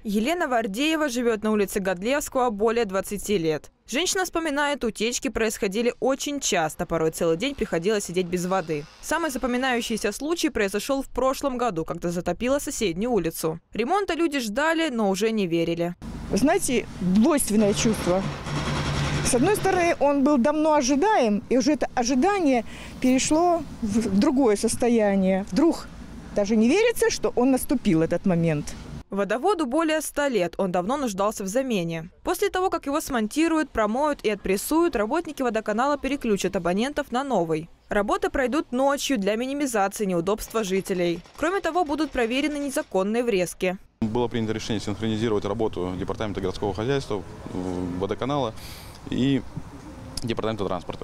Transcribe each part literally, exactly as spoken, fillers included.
Елена Вардеева живет на улице Годлевского более двадцати лет. Женщина вспоминает, утечки происходили очень часто, порой целый день приходилось сидеть без воды. Самый запоминающийся случай произошел в прошлом году, когда затопило соседнюю улицу. Ремонта люди ждали, но уже не верили. Вы знаете, двойственное чувство. С одной стороны, он был давно ожидаем, и уже это ожидание перешло в другое состояние. Вдруг даже не верится, что он наступил, этот момент. Водоводу более ста лет, он давно нуждался в замене. После того, как его смонтируют, промоют и отпрессуют, работники водоканала переключат абонентов на новый. Работы пройдут ночью для минимизации неудобства жителей. Кроме того, будут проверены незаконные врезки. Было принято решение синхронизировать работу Департамента городского хозяйства, водоканала и Департамента транспорта.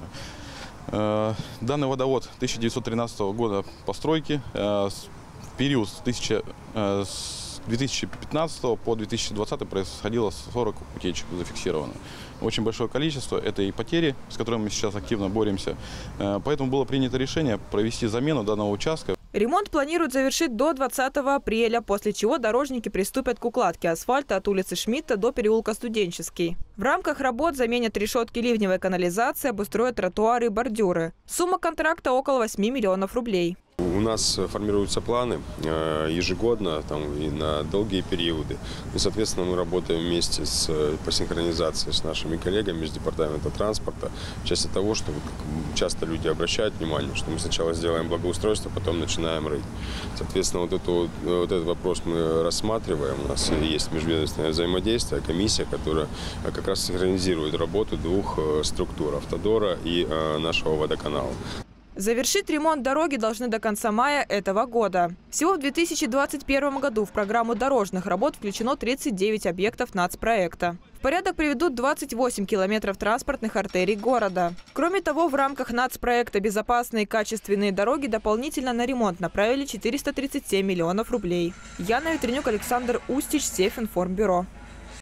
Данный водовод тысяча девятьсот тринадцатого года постройки, в период с две тысячи пятнадцатого по две тысячи двадцатый происходило сорок утечек зафиксировано. Очень большое количество. Это и потери, с которыми мы сейчас активно боремся. Поэтому было принято решение провести замену данного участка. Ремонт планируют завершить до двадцатого апреля, после чего дорожники приступят к укладке асфальта от улицы Шмидта до переулка Студенческий. В рамках работ заменят решетки ливневой канализации, обустроят тротуары и бордюры. Сумма контракта около восьми миллионов рублей. У нас формируются планы ежегодно там, и на долгие периоды. И, соответственно, мы работаем вместе с, по синхронизации с нашими коллегами из Департамента транспорта в части того, что часто люди обращают внимание, что мы сначала сделаем благоустройство, потом начинаем рыть. Соответственно, вот, эту, вот этот вопрос мы рассматриваем. У нас есть межведомственное взаимодействие, комиссия, которая как раз синхронизирует работу двух структур – Автодора и нашего водоканала. Завершить ремонт дороги должны до конца мая этого года. Всего в две тысячи двадцать первом году в программу дорожных работ включено тридцать девять объектов нацпроекта. В порядок приведут двадцать восемь километров транспортных артерий города. Кроме того, в рамках нацпроекта «Безопасные и качественные дороги» дополнительно на ремонт направили четыреста тридцать семь миллионов рублей. Яна Ветренюк, Александр Устич, Севинформбюро.